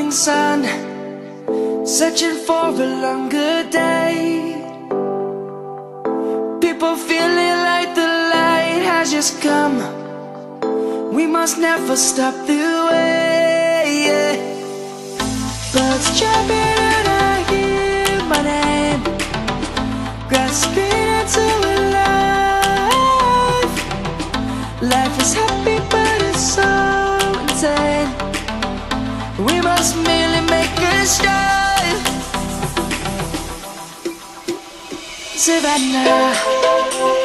morning sun, searching for a longer day. People feeling like the light has just come. We must never stop the way, yeah. Birds jumping and I hear my name, grasping into a life. Life is happy but it's so insane. We must merely make a start. Savannah.